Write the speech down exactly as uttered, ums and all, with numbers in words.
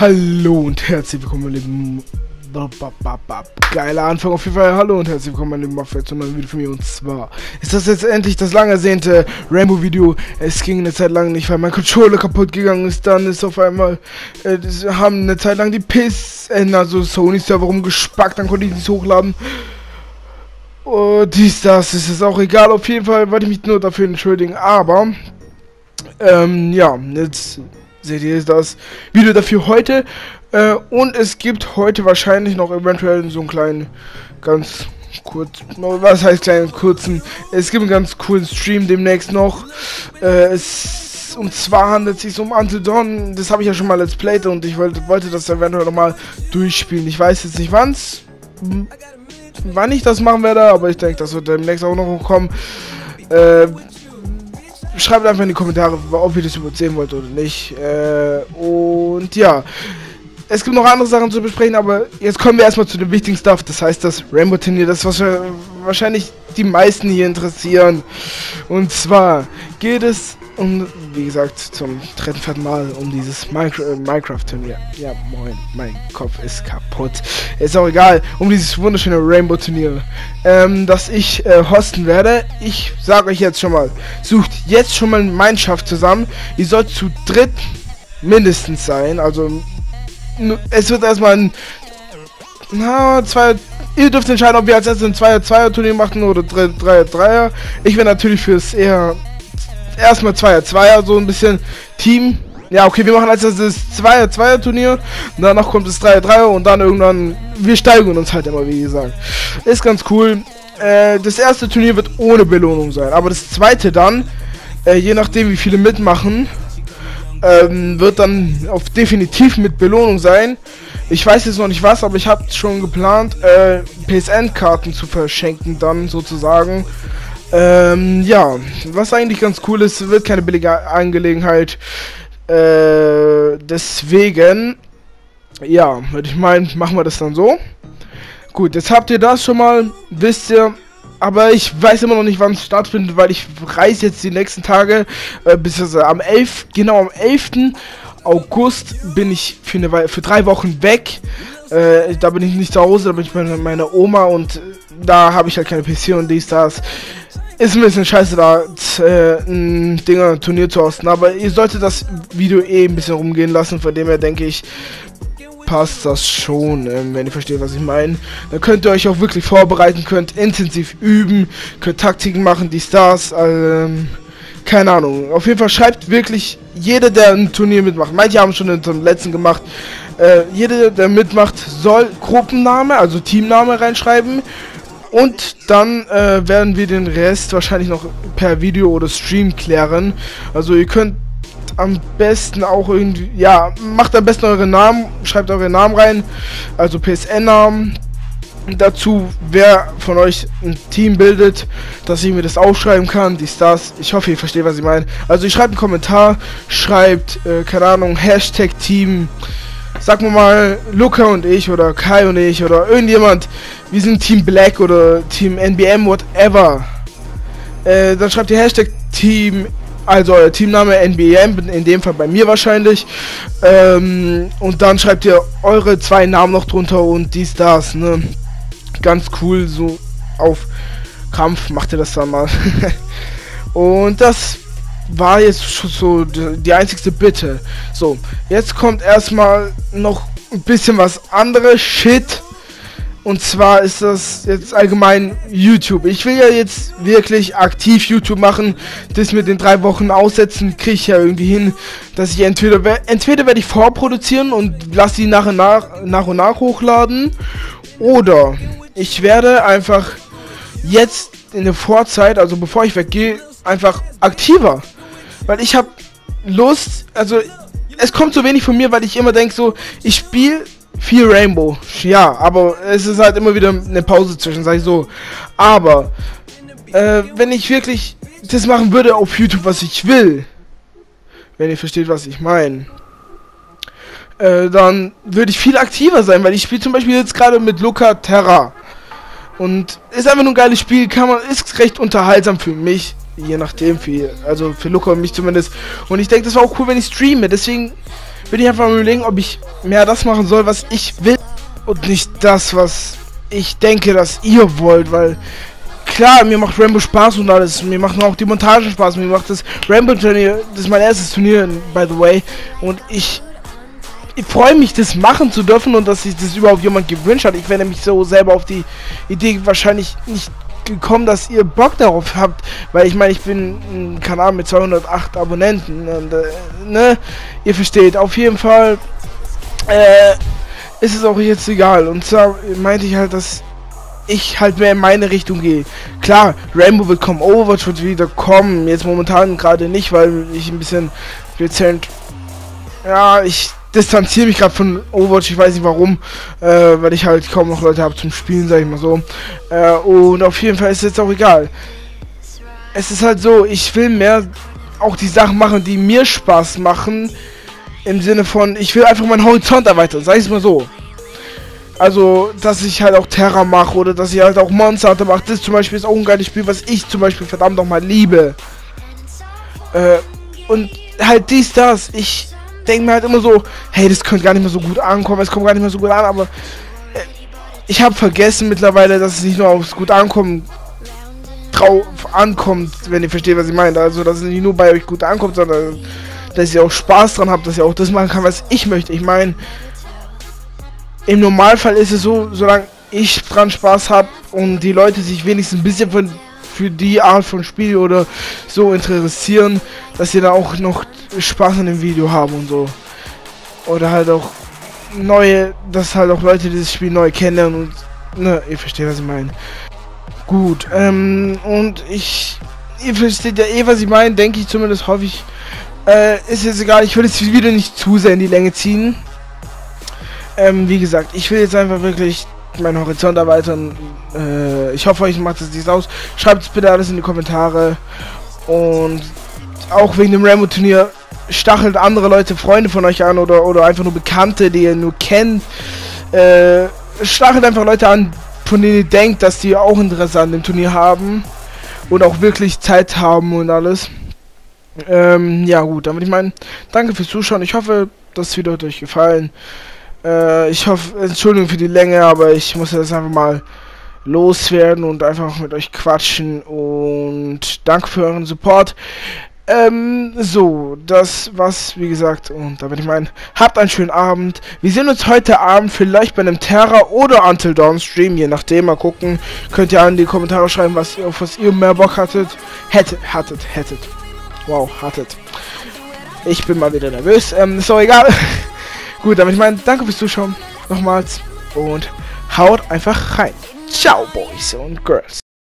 Hallo und herzlich willkommen, meine lieben... Geiler Anfang auf jeden Fall. Hallo und herzlich willkommen, meine lieben Mafia, zu einem neuen Video von mir. Und zwar ist das jetzt endlich das lang ersehnte Rainbow-Video. Es ging eine Zeit lang nicht, weil mein Controller kaputt gegangen ist. Dann ist auf einmal... Äh, haben eine Zeit lang die P S N, also Sony-Server rumgespackt. Dann konnte ich nicht hochladen. Oh, dies, das, ist es auch egal. Auf jeden Fall wollte ich mich nur dafür entschuldigen. Aber... Ähm, ja, jetzt... Seht ihr das Video dafür heute, äh, und es gibt heute wahrscheinlich noch eventuell so einen kleinen, ganz kurz, was heißt kleinen, kurzen, es gibt einen ganz coolen Stream demnächst noch, äh, es, und zwar handelt es sich um Until Dawn, das habe ich ja schon mal let's played und ich wollte, wollte das eventuell nochmal durchspielen. Ich weiß jetzt nicht wann's, wann ich das machen werde, aber ich denke, das wird demnächst auch noch kommen. äh, Schreibt einfach in die Kommentare, ob ihr das überhaupt sehen wollt oder nicht. Äh, und ja, es gibt noch andere Sachen zu besprechen, aber jetzt kommen wir erstmal zu dem wichtigen Stuff. Das heißt, das Rainbow-Turnier, das was wahrscheinlich die meisten hier interessieren. Und zwar geht es um, wie gesagt, zum dritten, vierten Mal um dieses Minecraft-Turnier. Ja, moin, mein Kopf ist kaputt. Ist auch egal, um dieses wunderschöne Rainbow-Turnier, ähm, das ich äh, hosten werde. Ich sage euch jetzt schon mal, sucht jetzt schon mal eine Mannschaft zusammen. Ihr sollt zu dritt mindestens sein, also es wird erstmal ein, na, zwei, ihr dürft entscheiden, ob wir als erstes ein Zweier-Zweier-Turnier machen oder Dreier-Dreier. Ich wäre natürlich fürs eher erstmal Zweier-Zweier, so ein bisschen Team. Ja, okay, wir machen als erstes das Zweier-Zweier-Turnier, danach kommt das Dreier-Dreier und dann irgendwann, wir steigern uns halt immer, wie gesagt. Ist ganz cool. Äh, das erste Turnier wird ohne Belohnung sein, aber das zweite dann, äh, je nachdem wie viele mitmachen, ähm, wird dann auf definitiv mit Belohnung sein. Ich weiß jetzt noch nicht was, aber ich habe schon geplant, äh, P S N-Karten zu verschenken dann sozusagen. Ähm, ja, was eigentlich ganz cool ist, wird keine billige Angelegenheit. Äh, deswegen, ja, würde ich meinen, machen wir das dann so. Gut, jetzt habt ihr das schon mal, wisst ihr. Aber ich weiß immer noch nicht, wann es stattfindet, weil ich reise jetzt die nächsten Tage, äh, bis also am elften, genau am elften August bin ich für, eine Weile, für drei Wochen weg. Äh, da bin ich nicht zu Hause, da bin ich bei meiner Oma und da habe ich halt keine P C und dies, das. Ist ein bisschen scheiße, da äh, ein Dinger, ein Turnier zu hosten, aber ihr solltet das Video eh ein bisschen rumgehen lassen, von dem her denke ich, passt das schon, ähm, wenn ihr versteht, was ich meine. Dann könnt ihr euch auch wirklich vorbereiten, könnt intensiv üben, könnt Taktiken machen, die Stars, ähm, keine Ahnung. Auf jeden Fall schreibt wirklich jeder, der ein Turnier mitmacht. Manche haben schon den letzten gemacht. Äh, jeder, der mitmacht, soll Gruppenname, also Teamname reinschreiben. Und dann äh, werden wir den Rest wahrscheinlich noch per Video oder Stream klären. Also ihr könnt am besten auch irgendwie, ja, macht am besten eure Namen, schreibt eure Namen rein, also P S N-Namen. Dazu, wer von euch ein Team bildet, dass ich mir das aufschreiben kann, die Stars. Ich hoffe, ihr versteht, was ich meine. Also, ihr schreibt einen Kommentar, schreibt, äh, keine Ahnung, Hashtag Team, sag mal mal, Luca und ich oder Kai und ich oder irgendjemand, wir sind Team Black oder Team N B M, whatever. Äh, dann schreibt ihr Hashtag Team, also euer Teamname N B M, in dem Fall bei mir wahrscheinlich. Ähm, und dann schreibt ihr eure zwei Namen noch drunter und dies, das, ne. Ganz cool, so auf Kampf macht ihr das dann mal. Und das war jetzt so die einzigste Bitte. So, jetzt kommt erstmal noch ein bisschen was anderes Shit. Und zwar ist das jetzt allgemein YouTube. Ich will ja jetzt wirklich aktiv YouTube machen. Das mit den drei Wochen aussetzen kriege ich ja irgendwie hin, dass ich entweder entweder werde ich vorproduzieren und lasse die nach und nach, nach und nach hochladen, oder ich werde einfach jetzt in der Vorzeit, also bevor ich weggehe, einfach aktiver. Weil ich habe Lust, also es kommt so wenig von mir, weil ich immer denke so, ich spiele viel Rainbow, ja, aber es ist halt immer wieder eine Pause zwischen, sag ich so. Aber äh, wenn ich wirklich das machen würde auf YouTube, was ich will, wenn ihr versteht, was ich meine, äh, dann würde ich viel aktiver sein, weil ich spiele zum Beispiel jetzt gerade mit Luca Terra. Und ist einfach nur ein geiles Spiel, kann man, ist recht unterhaltsam für mich, je nachdem, für, also für Luca und mich zumindest. Und ich denke, das war auch cool, wenn ich streame, deswegen bin ich einfach am Überlegen, ob ich mehr das machen soll, was ich will und nicht das, was ich denke, dass ihr wollt, weil klar, mir macht Rainbow Spaß und alles, mir machen auch die Montagen Spaß, mir macht das Rainbow Turnier, das ist mein erstes Turnier, by the way, und ich Ich freue mich, das machen zu dürfen und dass sich das überhaupt jemand gewünscht hat. Ich wäre nämlich so selber auf die Idee wahrscheinlich nicht gekommen, dass ihr Bock darauf habt, weil ich meine, ich bin ein Kanal mit zweihundertacht Abonnenten und äh, ne, ihr versteht. Auf jeden Fall äh, ist es auch jetzt egal. Und zwar meinte ich halt, dass ich halt mehr in meine Richtung gehe. Klar, Rainbow wird kommen, Overwatch wird wieder kommen. Jetzt momentan gerade nicht, weil ich ein bisschen dezent, ja, ich distanziere mich gerade von Overwatch, ich weiß nicht warum, äh, weil ich halt kaum noch Leute habe zum Spielen, sag ich mal so. Äh, und auf jeden Fall ist es jetzt auch egal. Es ist halt so, ich will mehr auch die Sachen machen, die mir Spaß machen, im Sinne von, ich will einfach meinen Horizont erweitern, sag ich es mal so. Also, dass ich halt auch Terra mache oder dass ich halt auch Monster Hunter mache, das zum Beispiel ist auch ein geiles Spiel, was ich zum Beispiel verdammt nochmal liebe. Äh, und halt dies, das, ich denke mir halt immer so, hey, das könnte gar nicht mehr so gut ankommen, es kommt gar nicht mehr so gut an, aber äh, ich habe vergessen mittlerweile, dass es nicht nur aufs gut ankommen drauf ankommt, wenn ihr versteht, was ich meine. Also, dass es nicht nur bei euch gut ankommt, sondern dass ihr auch Spaß dran habt, dass ihr auch das machen kann, was ich möchte. Ich meine, im Normalfall ist es so, solange ich dran Spaß habe und die Leute sich wenigstens ein bisschen von für die Art von Spiel oder so interessieren, dass sie da auch noch Spaß an dem Video haben und so. Oder halt auch neue, dass halt auch Leute dieses Spiel neu kennenlernen und, ne, ihr versteht, was ich meine. Gut, ähm, und ich, ihr versteht ja eh, was ich meine, denke ich zumindest, hoffe ich. Äh, ist jetzt egal, ich will jetzt wieder nicht zu sehr in die Länge ziehen. Ähm, wie gesagt, ich will jetzt einfach wirklich meinen Horizont erweitern. Äh, ich hoffe, euch macht es nicht aus. Schreibt es bitte alles in die Kommentare. Und auch wegen dem Rainbow-Turnier stachelt andere Leute, Freunde von euch an oder, oder einfach nur Bekannte, die ihr nur kennt. Äh, stachelt einfach Leute an, von denen ihr denkt, dass die auch Interesse an dem Turnier haben. Und auch wirklich Zeit haben und alles. Ähm, ja gut, damit ich meine, danke fürs Zuschauen. Ich hoffe, das Video hat euch gefallen. Äh, ich hoffe, Entschuldigung für die Länge, aber ich muss das einfach mal loswerden und einfach mit euch quatschen und danke für euren Support. Ähm, so, das war's, wie gesagt, und damit ich meine, habt einen schönen Abend. Wir sehen uns heute Abend vielleicht bei einem Terra oder Until Dawn Stream, je nachdem, mal gucken. Könnt ihr in die Kommentare schreiben, was ihr, auf was ihr mehr Bock hattet. Hättet, hattet, hättet. Wow, hattet. Ich bin mal wieder nervös, ähm, ist doch egal. Gut, damit ich meine, danke fürs Zuschauen, nochmals, und haut einfach rein. Ciao, Boys und Girls.